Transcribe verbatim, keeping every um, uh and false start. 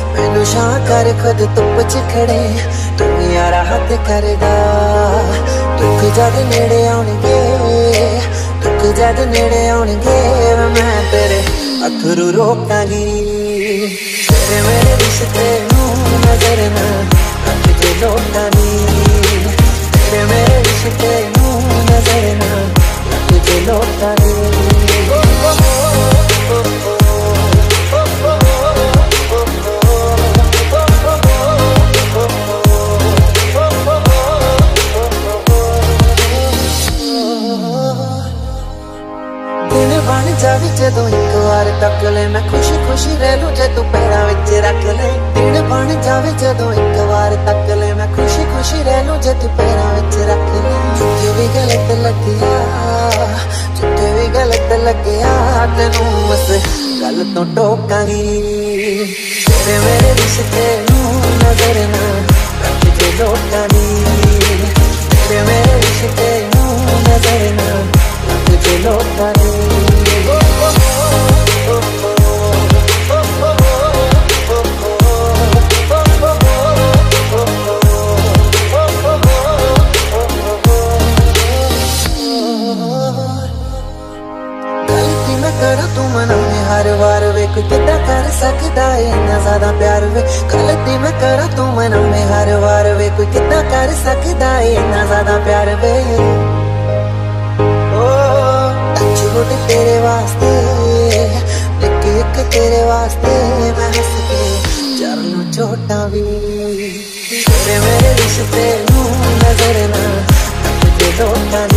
मैनू शां कर खुद धुप च खड़े तू यारा हथ करदा। दुख जद नेड़े आउणगे दुख जद नेड़े आउणगे मैं तेरे अथरू रोकांगी। तेरे मेरे रिश्ते नू नजर ना रखदे लोकां दी। तेरे मेरे रिश्ते नू नजर ना रखदे लोकां दी। दिन बन जावे जदों एक बार तक ले मैं खुशी खुशी रह लूं जे तू पैरां विच रख ले। दिन बन जावे जदों एक बार तक ले मैं खुशी खुशी रह लूं जे तू पैरां विच रख ले। जिथे भी गलत लग्या जिथे भी गलत लग्या तेनू बस गल तो टोकांगी। तेरे मेरे रिश्ते नू नजर ना रखदे लोकां दी। तेरे मेरे रिश्ते नू नजर ना रखदे लोकां दी। करा तू मना में हर बार वे कोई किदा कर सकदा है इन्ना ज्यादा प्यार वे। गलती मैं करा तू मना में हर बार वे कोई किदा कर सकदा है इन्ना ज्यादा प्यार वे। ओ टच वुड तेरे वास्ते एक एक तेरे वास्ते मैं हंस के चर लूं चोटां भी। तेरे मेरे रिश्ते नू नजर ना रखदे लोकां